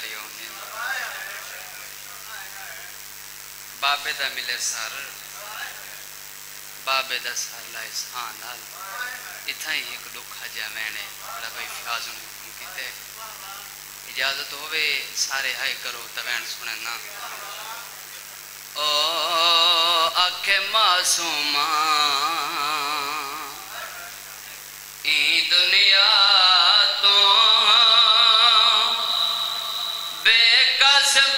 پیاری ہونے بابے دا ملے سر بابے دا سر لائے سان آل اتھا ہی ایک دکھا جا میں نے بڑا بھائی فیاض انہیں حکم کیتے اجازت ہوئے سارے آئے کرو تبین سننا او اکھے معصوماں این دنیا تو بے قصب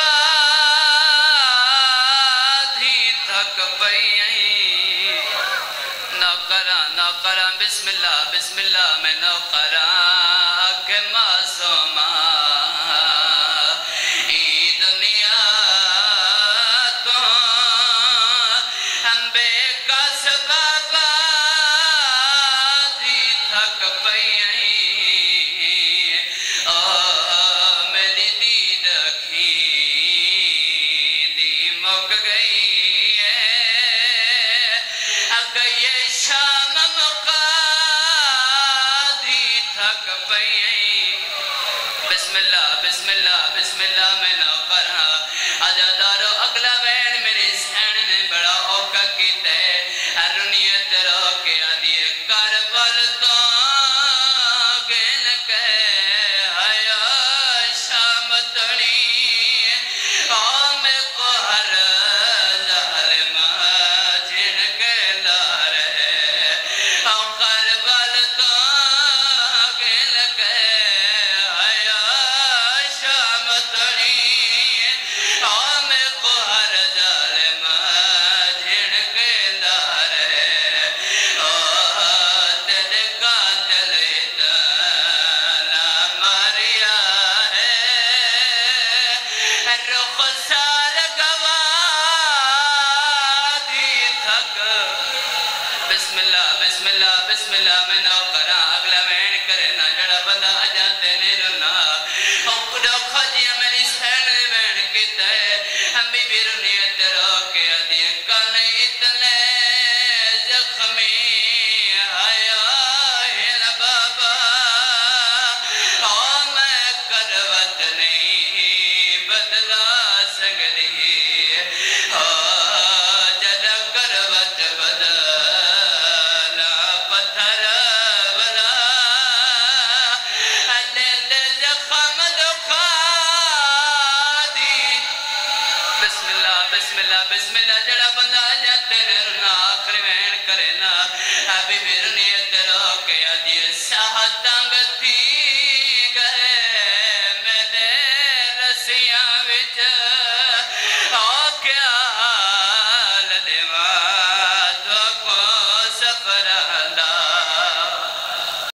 بادھی تھک پئی نہ کراں بسم اللہ میں نہ کراں کہ معصوماں این دنیا تو ہم بے قصب بادھی تھک پئی مک گئی ہے اگر یہ شام مقادی تھک پئی بسم اللہ میں نہ پڑھا آجا دارو اگلا وین میری سین نے بڑا اوکا کیتا ہے رنیت رو کے آدھی کربل تو گن کے آیا شام تڑی میں کو ہر ظالم جن کے لار ہے کربل تو گن کے آیا شام تڑی میں کو ہر ظالم جن کے لار ہے تیرے قاتل اتنا ماریا ہے رخ سار گوادی تھک بسم اللہ میں نو کراں اگلا وین کرے نہ جڑا بندہ اجاتے نے رنا اوکڑا خجیاں میری سین وین کیتا ہے ہم بھی رنیت رو کے آدھی کانے اتنے زخمی آیا ہے بابا میں کروت نہیں بدلا سکتی جد کروت بدلا پتھر بلا نیند زخم دکھا دی بسم اللہ جڑا بندہ